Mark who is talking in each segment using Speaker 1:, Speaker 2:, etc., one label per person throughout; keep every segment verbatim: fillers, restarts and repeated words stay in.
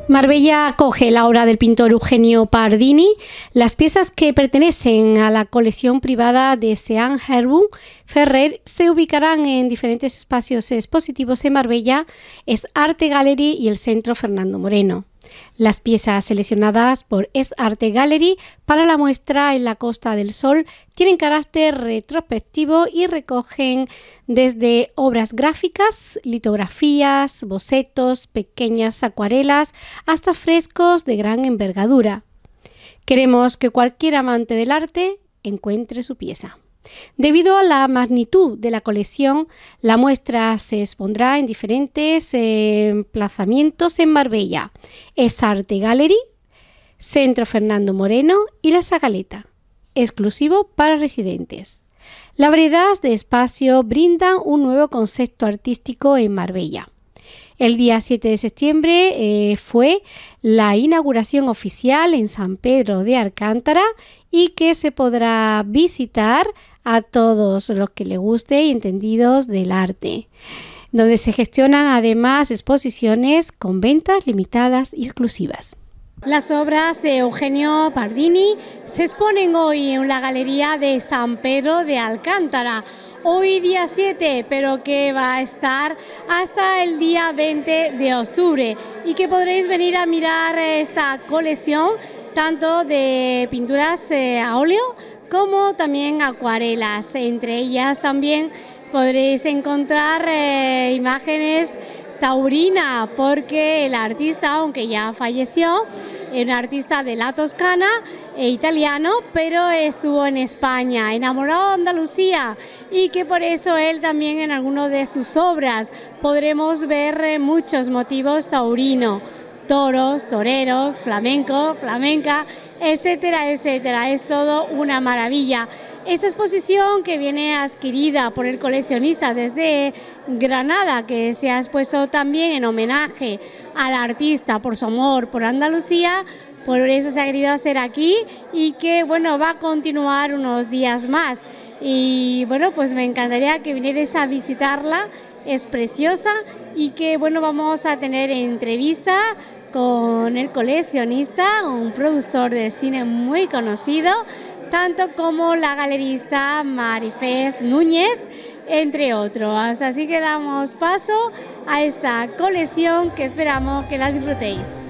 Speaker 1: Marbella acoge la obra del pintor Eugenio Pardini. Las piezas que pertenecen a la colección privada de Sean Herbun Ferrer se ubicarán en diferentes espacios expositivos en Marbella, Es Arte Gallery y el Centro Fernando Moreno. Las piezas seleccionadas por Es Arte Gallery para la muestra en la Costa del Sol tienen carácter retrospectivo y recogen desde obras gráficas, litografías, bocetos, pequeñas acuarelas, hasta frescos de gran envergadura. Queremos que cualquier amante del arte encuentre su pieza. Debido a la magnitud de la colección, la muestra se expondrá en diferentes emplazamientos en Marbella: Es Arte Gallery, Centro Fernando Moreno y La Zagaleta, exclusivo para residentes. La variedad de espacio brinda un nuevo concepto artístico en Marbella. El día siete de septiembre eh, fue la inauguración oficial en San Pedro de Alcántara y que se podrá visitar a todos los que les guste y entendidos del arte, donde se gestionan además exposiciones con ventas limitadas y exclusivas. Las obras de Eugenio Pardini se exponen hoy en la Galería de San Pedro de Alcántara. Hoy día siete, pero que va a estar hasta el día veinte de octubre y que podréis venir a mirar esta colección tanto de pinturas eh, a óleo como también acuarelas. Entre ellas también podréis encontrar eh, imágenes taurina, porque el artista, aunque ya falleció, es un artista de la Toscana e italiano, pero estuvo en España, enamorado de Andalucía, y que por eso él también en algunas de sus obras podremos ver muchos motivos taurinos, toros, toreros, flamenco, flamenca, etcétera, etcétera. Es todo una maravilla. Esta exposición, que viene adquirida por el coleccionista desde Granada, que se ha expuesto también en homenaje al artista por su amor por Andalucía, por eso se ha querido hacer aquí y que bueno, va a continuar unos días más. Y bueno, pues me encantaría que vinierais a visitarla, es preciosa, y que bueno, vamos a tener entrevista con el coleccionista, un productor de cine muy conocido, tanto como la galerista Marifés Núñez, entre otros. Así que damos paso a esta colección que esperamos que la disfrutéis.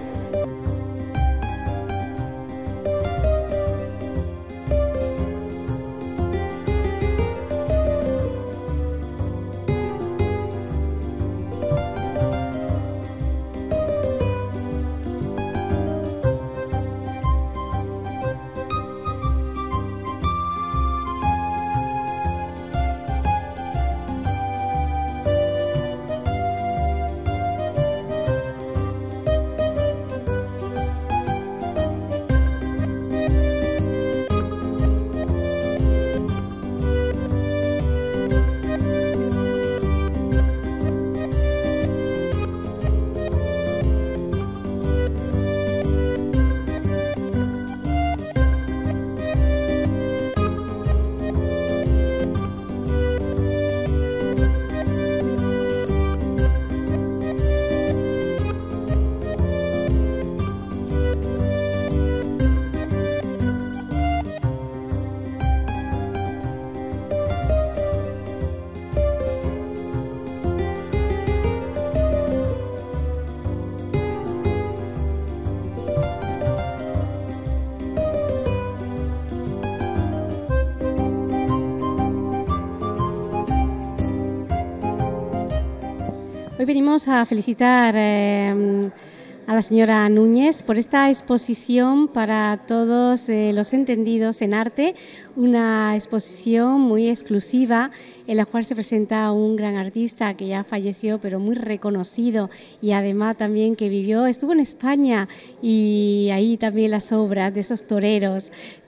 Speaker 1: Hoy venimos a felicitar eh, a la señora Núñez por esta exposición para todos eh, los entendidos en arte, una exposición muy exclusiva en la cual se presenta un gran artista que ya falleció, pero muy reconocido, y además también que vivió, estuvo en España, y ahí también las obras de esos toreros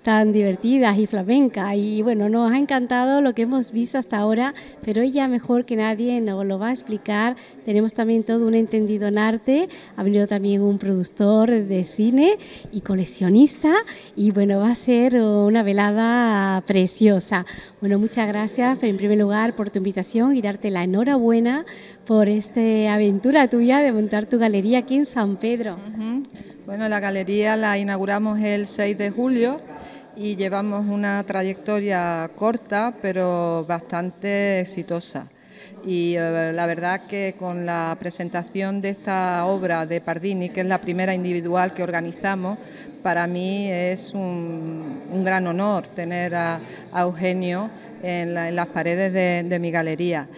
Speaker 1: tan divertidas y flamencas. Y bueno, nos ha encantado lo que hemos visto hasta ahora, pero ella mejor que nadie nos lo va a explicar. Tenemos también todo un entendido en arte, ha venido también un productor de cine y coleccionista, y bueno, va a ser una velada preciosa. Bueno, muchas gracias en primer lugar por tu invitación y darte la enhorabuena por esta aventura tuya de montar tu galería aquí en San Pedro.
Speaker 2: Uh-huh. Bueno, la galería la inauguramos el seis de julio y llevamos una trayectoria corta pero bastante exitosa. Y eh, la verdad que con la presentación de esta obra de Pardini, que es la primera individual que organizamos, para mí es un, un gran honor tener a, a Eugenio en, la, en las paredes de, de mi galería.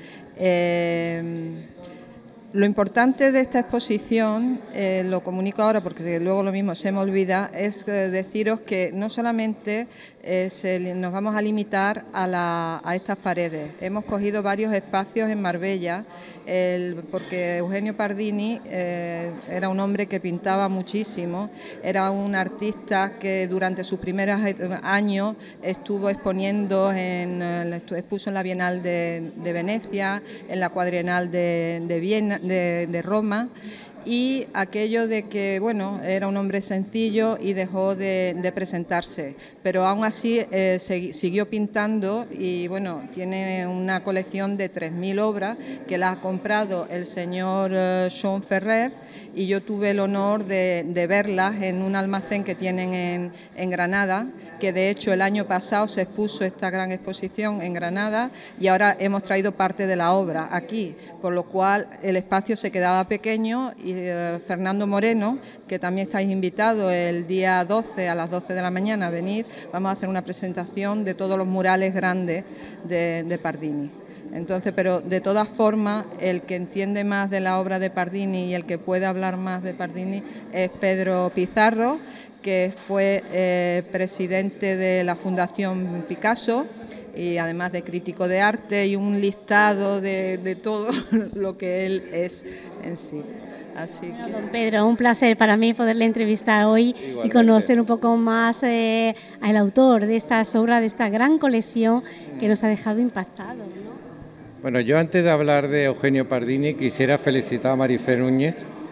Speaker 2: Eh, Lo importante de esta exposición, eh, lo comunico ahora porque luego lo mismo se me olvida, es eh, deciros que no solamente eh, se, nos vamos a limitar a, la, a estas paredes. Hemos cogido varios espacios en Marbella, el, porque Eugenio Pardini eh, era un hombre que pintaba muchísimo, era un artista que durante sus primeros años estuvo exponiendo, en, expuso en la Bienal de, de Venecia, en la Cuadrienal de, de Viena, De, de Roma, y aquello de que, bueno, era un hombre sencillo y dejó de, de presentarse, pero aún así eh, se, siguió pintando y, bueno, tiene una colección de tres mil obras que la ha comprado el señor eh, Jean Ferrer, y yo tuve el honor de, de verlas en un almacén que tienen en, en Granada, que de hecho el año pasado se expuso esta gran exposición en Granada y ahora hemos traído parte de la obra aquí, por lo cual el espacio se quedaba pequeño y eh, Fernando Moreno, que también estáis invitados el día doce a las doce de la mañana a venir, vamos a hacer una presentación de todos los murales grandes de, de Pardini. Entonces, pero de todas formas, el que entiende más de la obra de Pardini y el que puede hablar más de Pardini es Pedro Pizarro, que fue eh, presidente de la Fundación Picasso y además de crítico de arte, y un listado de, de todo lo que él es en sí. Así que...
Speaker 1: Don Pedro, un placer para mí poderle entrevistar hoy. Igualmente. Y conocer un poco más eh, al autor de estas obras, de esta gran colección que nos ha dejado impactados, ¿no?
Speaker 3: Bueno, yo antes de hablar de Eugenio Pardini quisiera felicitar a Marifé Núñez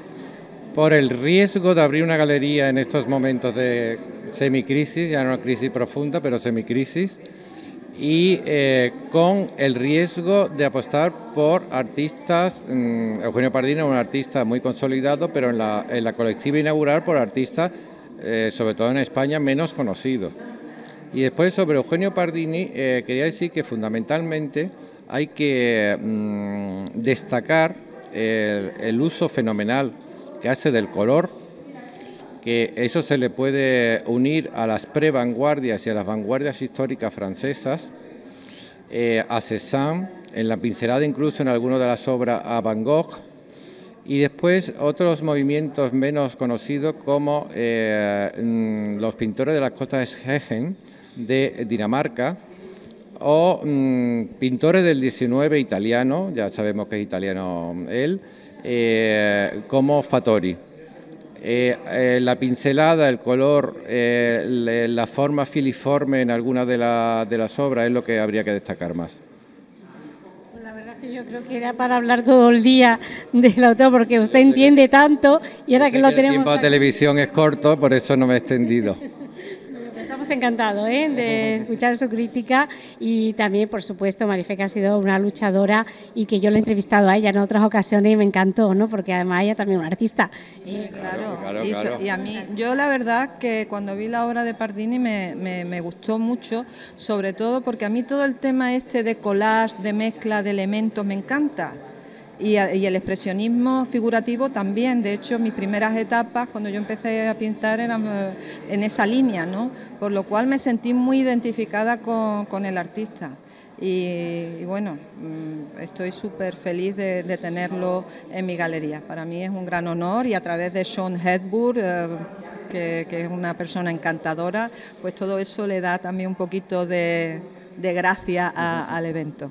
Speaker 3: por el riesgo de abrir una galería en estos momentos de semicrisis, ya no una crisis profunda, pero semicrisis, y eh, con el riesgo de apostar por artistas. mmm, Eugenio Pardini es un artista muy consolidado, pero en la, en la colectiva inaugural por artistas, eh, sobre todo en España, menos conocidos. Y después sobre Eugenio Pardini, eh, quería decir que fundamentalmente hay que mmm, destacar el, el uso fenomenal que hace del color, que eso se le puede unir a las pre-vanguardias y a las vanguardias históricas francesas, eh, a Cézanne, en la pincelada incluso en algunas de las obras a Van Gogh, y después otros movimientos menos conocidos como eh, mmm, los pintores de las costas de Schengen de Dinamarca, o mmm, pintores del diecinueve italiano, ya sabemos que es italiano él, eh, como Fattori. Eh, eh, la pincelada, el color, eh, le, la forma filiforme en algunas de, la, de las obras es lo que habría que destacar más.
Speaker 1: La verdad es que yo creo que era para hablar todo el día del autor, porque usted entiende tanto y ahora que lo tenemos...
Speaker 3: El tiempo de televisión es corto, por eso no me he extendido.
Speaker 1: Estamos encantados ¿eh? de escuchar su crítica, y también, por supuesto, Marifé, que ha sido una luchadora y que yo la he entrevistado a ella en otras ocasiones y me encantó, ¿no? Porque además ella también es una artista.
Speaker 2: Eh, claro, claro, y, claro. y a mí, yo la verdad que cuando vi la obra de Pardini me, me, me gustó mucho, sobre todo porque a mí todo el tema este de collage, de mezcla de elementos, me encanta. Y, y el expresionismo figurativo también. De hecho, mis primeras etapas, cuando yo empecé a pintar, eran en esa línea, ¿no? Por lo cual me sentí muy identificada con, con el artista. Y, y bueno, estoy súper feliz de, de tenerlo en mi galería. Para mí es un gran honor, y a través de Sean Hedburg, eh, que, que es una persona encantadora, pues todo eso le da también un poquito de, de gracia a, al evento.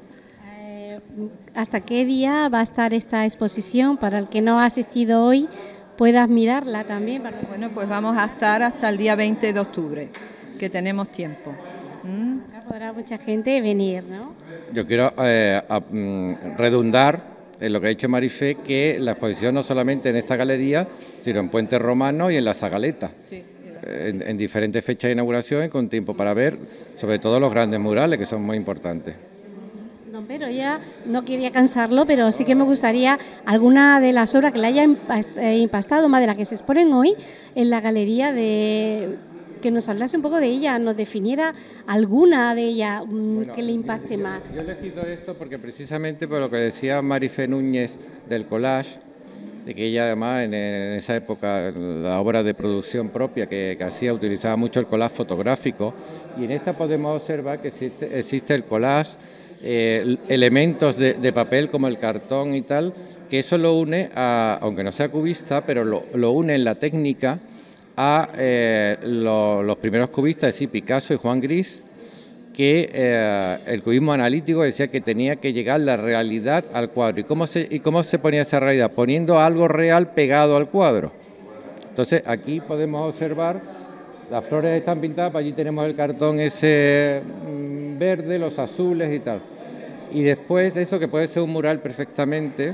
Speaker 1: ¿Hasta qué día va a estar esta exposición? Para el que no ha asistido hoy, puedas mirarla también. Para
Speaker 2: bueno, pues vamos a estar hasta el día veinte de octubre. que tenemos tiempo. ¿Mm?
Speaker 1: Podrá mucha gente venir, ¿no?
Speaker 3: Yo quiero eh, a, mm, redundar en lo que ha dicho Marifé, que la exposición no solamente en esta galería, sino en Puente Romano y en la Zagaleta.
Speaker 2: Sí.
Speaker 3: En, en diferentes fechas de inauguración y con tiempo para ver, sobre todo los grandes murales, que son muy importantes.
Speaker 1: Don Pedro, ya no quería cansarlo, pero sí que me gustaría alguna de las obras que le haya impactado, más de las que se exponen hoy en la galería, de que nos hablase un poco de ella, nos definiera alguna de ellas bueno, que le impacte
Speaker 3: yo,
Speaker 1: más.
Speaker 3: Yo he elegido esto porque precisamente por lo que decía Marifé Núñez del collage, de que ella además en, en esa época, la obra de producción propia que, que hacía, utilizaba mucho el collage fotográfico, y en esta podemos observar que existe, existe el collage, eh, elementos de, de papel como el cartón y tal, que eso lo une, a, aunque no sea cubista, pero lo, lo une en la técnica a eh, lo, los primeros cubistas, es decir, Picasso y Juan Gris, que eh, el cubismo analítico decía que tenía que llegar la realidad al cuadro. ¿Y cómo se, y cómo se ponía esa realidad? Poniendo algo real pegado al cuadro. Entonces aquí podemos observar, las flores están pintadas, allí tenemos el cartón ese mmm, verde, los azules y tal. Y después eso que puede ser un mural perfectamente,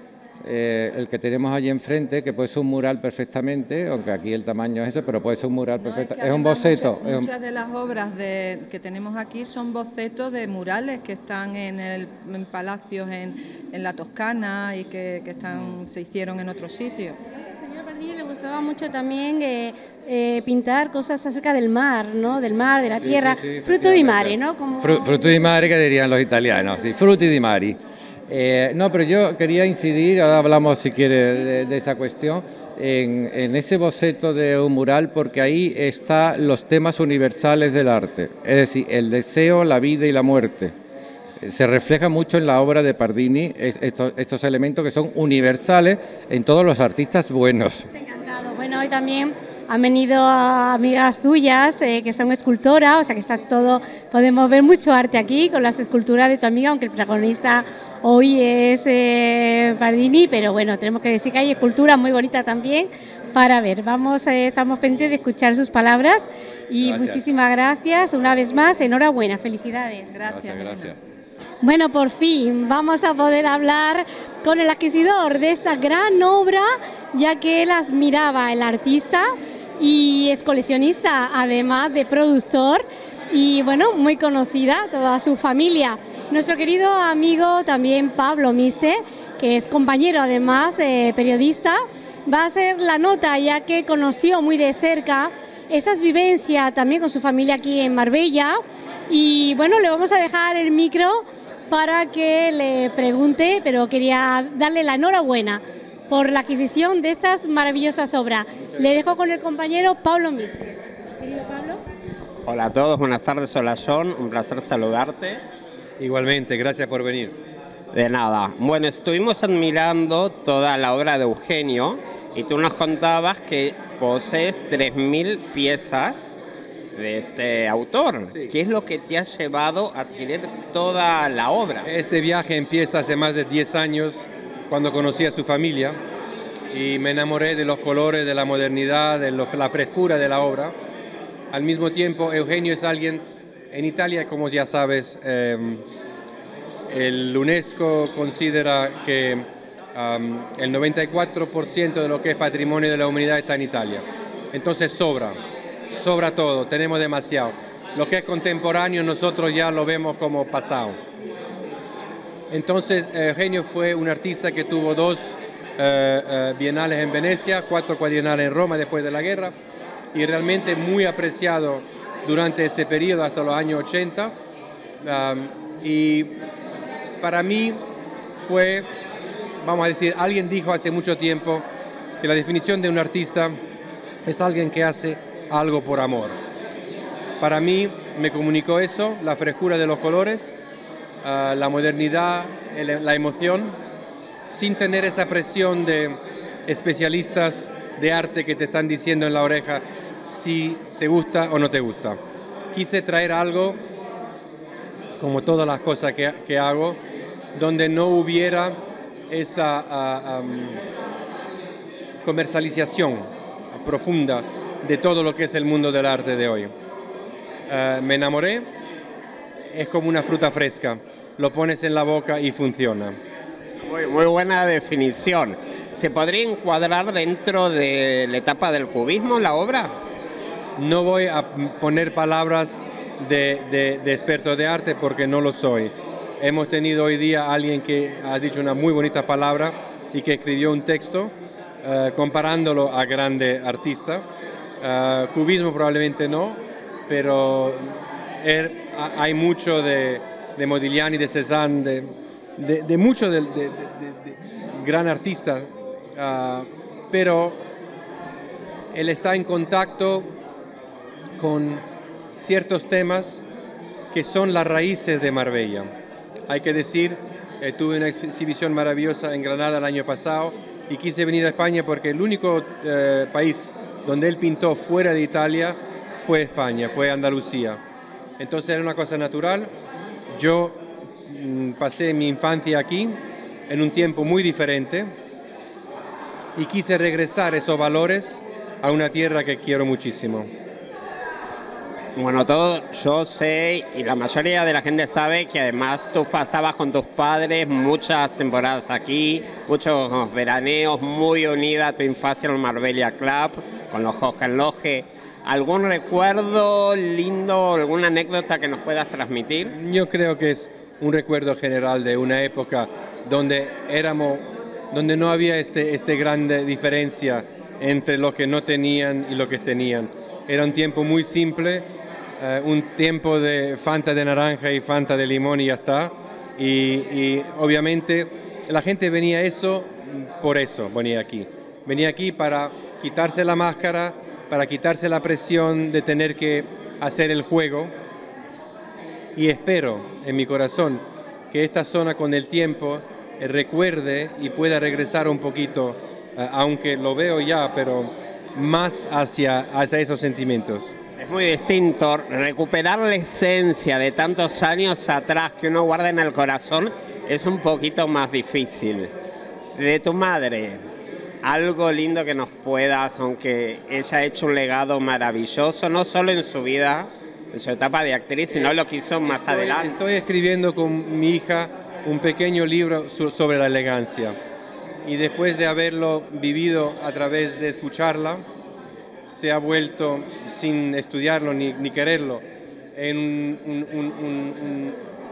Speaker 3: eh, el que tenemos allí enfrente, que puede ser un mural perfectamente, aunque aquí el tamaño es ese, pero puede ser un mural
Speaker 2: no,
Speaker 3: perfecto.
Speaker 2: Es, que
Speaker 3: es un boceto.
Speaker 2: Muchas,
Speaker 3: es un...
Speaker 2: muchas de las obras de, que tenemos aquí son bocetos de murales que están en, el, en palacios en, en la Toscana y que, que están, se hicieron en otros sitios.
Speaker 1: Al señor Pardini le gustaba mucho también eh, eh, pintar cosas acerca del mar, ¿no? Del mar, de la
Speaker 3: sí,
Speaker 1: tierra,
Speaker 3: sí, sí,
Speaker 1: fruto di mare, ¿no? Como...
Speaker 3: Fru fruto di mare, que dirían los italianos, sí, frutti di mari. Eh, no, pero yo quería incidir, ahora hablamos si quiere de, de esa cuestión, en, en ese boceto de un mural, porque ahí están los temas universales del arte, es decir, el deseo, la vida y la muerte. Se refleja mucho en la obra de Pardini estos, estos elementos que son universales en todos los artistas buenos.
Speaker 1: Encantado. Bueno, hoy también han venido amigas tuyas eh, que son escultoras, o sea que está todo, podemos ver mucho arte aquí con las esculturas de tu amiga, aunque el protagonista hoy es eh, Pardini, pero bueno, tenemos que decir que hay esculturas muy bonitas también para ver. Vamos, eh, estamos pendientes de escuchar sus palabras y gracias. Muchísimas gracias una vez más, enhorabuena, felicidades.
Speaker 2: Gracias.
Speaker 3: Gracias, gracias.
Speaker 1: Bueno, por fin vamos a poder hablar con el adquisidor de esta gran obra, ya que él admiraba el artista y es coleccionista, además de productor, y bueno, muy conocida toda su familia. Nuestro querido amigo también Pablo Mister, que es compañero además de periodista, va a hacer la nota, ya que conoció muy de cerca esas vivencias también con su familia aquí en Marbella. Y bueno, le vamos a dejar el micro para que le pregunte, pero quería darle la enhorabuena por la adquisición de estas maravillosas obras. Le dejo con el compañero Pablo Mister. Querido Pablo.
Speaker 4: Hola a todos, buenas tardes, hola John, un placer saludarte.
Speaker 5: Igualmente, gracias por venir.
Speaker 4: De nada. Bueno, estuvimos admirando toda la obra de Eugenio y tú nos contabas que posees tres mil piezas de este autor. Sí. ¿Qué es lo que te ha llevado a adquirir toda la obra?
Speaker 5: Este viaje empieza hace más de diez años, cuando conocí a su familia y me enamoré de los colores, de la modernidad, de lo, la frescura de la obra. Al mismo tiempo, Eugenio es alguien, en Italia, como ya sabes, eh, el UNESCO considera que um, el noventa y cuatro por ciento de lo que es patrimonio de la humanidad está en Italia. Entonces sobra. Sobra todo, tenemos demasiado. Lo que es contemporáneo nosotros ya lo vemos como pasado. Entonces Eugenio fue un artista que tuvo dos eh, eh, bienales en Venecia, cuatro cuadrienales en Roma después de la guerra y realmente muy apreciado durante ese periodo hasta los años ochenta. Um, y para mí fue, vamos a decir, alguien dijo hace mucho tiempo que la definición de un artista es alguien que hace algo por amor. Para mí me comunicó eso, la frescura de los colores, uh, la modernidad, el, la emoción, sin tener esa presión de especialistas de arte que te están diciendo en la oreja si te gusta o no te gusta. Quise traer algo, como todas las cosas que, que hago, donde no hubiera esa uh, um, comercialización profunda de todo lo que es el mundo del arte de hoy. Uh, me enamoré, es como una fruta fresca, lo pones en la boca y funciona.
Speaker 4: Muy, muy buena definición. ¿Se podría encuadrar dentro de la etapa del cubismo la obra?
Speaker 5: No voy a poner palabras de, de, de experto de arte porque no lo soy. Hemos tenido hoy día a alguien que ha dicho una muy bonita palabra y que escribió un texto uh, comparándolo a grande artista. Uh, cubismo probablemente no, pero er, hay mucho de, de Modigliani, de Cézanne, de, de, de mucho de, de, de, de, de gran artista, uh, pero él está en contacto con ciertos temas que son las raíces de Marbella. Hay que decir, eh, tuve una exhibición maravillosa en Granada el año pasado y quise venir a España porque el único eh, país donde él pintó fuera de Italia fue España, fue Andalucía. Entonces era una cosa natural. Yo mm, pasé mi infancia aquí en un tiempo muy diferente y quise regresar esos valores a una tierra que quiero muchísimo.
Speaker 4: Bueno, todo yo sé y la mayoría de la gente sabe que además tú pasabas con tus padres muchas temporadas aquí, muchos veraneos, muy unida a tu infancia en el Marbella Club, con los Hohenlohe. ¿Algún recuerdo lindo, alguna anécdota que nos puedas transmitir?
Speaker 5: Yo creo que es un recuerdo general de una época donde éramos, donde no había este, este grande diferencia entre lo que no tenían y lo que tenían. Era un tiempo muy simple, uh, un tiempo de Fanta de naranja y Fanta de limón y ya está. Y, y obviamente la gente venía eso, por eso venía aquí. Venía aquí para quitarse la máscara, para quitarse la presión de tener que hacer el juego. Y espero en mi corazón que esta zona con el tiempo eh, recuerde y pueda regresar un poquito, eh, aunque lo veo ya, pero más hacia, hacia esos sentimientos.
Speaker 4: Es muy distinto recuperar la esencia de tantos años atrás que uno guarda en el corazón, es un poquito más difícil. De tu madre, algo lindo que nos puedas, aunque ella ha hecho un legado maravilloso, no solo en su vida, en su etapa de actriz, sino lo que hizo más
Speaker 5: estoy,
Speaker 4: adelante.
Speaker 5: Estoy escribiendo con mi hija un pequeño libro sobre la elegancia. Y después de haberlo vivido a través de escucharla, se ha vuelto, sin estudiarlo ni, ni quererlo, en un, un, un, un,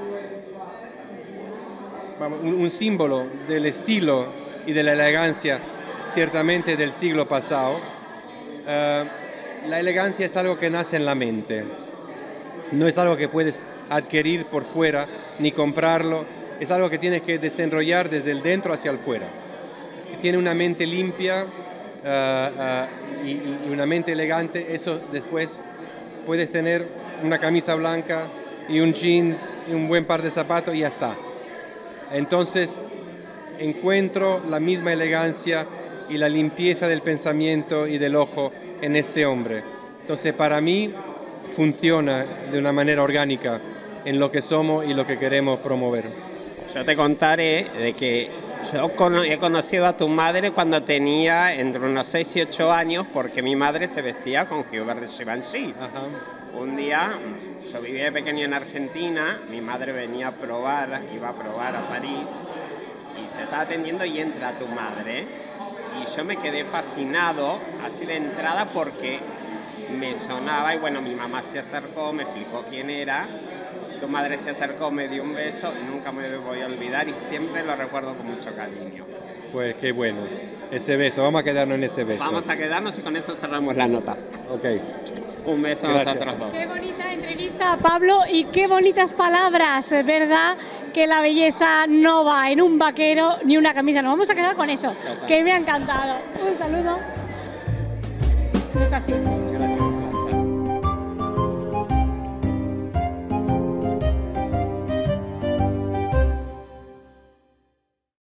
Speaker 5: un, un símbolo del estilo y de la elegancia, ciertamente del siglo pasado. Uh, la elegancia es algo que nace en la mente, no es algo que puedes adquirir por fuera ni comprarlo, es algo que tienes que desenrollar desde el dentro hacia el fuera. Si tienes una mente limpia uh, uh, y, y una mente elegante, eso después puedes tener una camisa blanca y un jeans y un buen par de zapatos y ya está. Entonces encuentro la misma elegancia y la limpieza del pensamiento y del ojo en este hombre. Entonces para mí funciona de una manera orgánica en lo que somos y lo que queremos promover.
Speaker 4: Yo te contaré de que yo he conocido a tu madre cuando tenía entre unos seis y ocho años, porque mi madre se vestía con Hubert de Givenchy. Ajá. Un día, yo vivía de pequeño en Argentina, mi madre venía a probar, iba a probar a París, y se estaba atendiendo y entra tu madre, y yo me quedé fascinado, así de entrada, porque me sonaba, y bueno, mi mamá se acercó, me explicó quién era, tu madre se acercó, me dio un beso, y nunca me voy a olvidar, y siempre lo recuerdo con mucho cariño.
Speaker 5: Pues qué bueno, ese beso, vamos a quedarnos en ese beso.
Speaker 4: Vamos a quedarnos y con eso cerramos la nota.
Speaker 5: Ok.
Speaker 4: Un beso a nosotros dos.
Speaker 1: Qué bonita entrevista, Pablo, y qué bonitas palabras, es verdad que la belleza no va en un vaquero ni una camisa, nos vamos a quedar con eso, que me ha encantado. Un saludo. Está así.
Speaker 4: Gracias.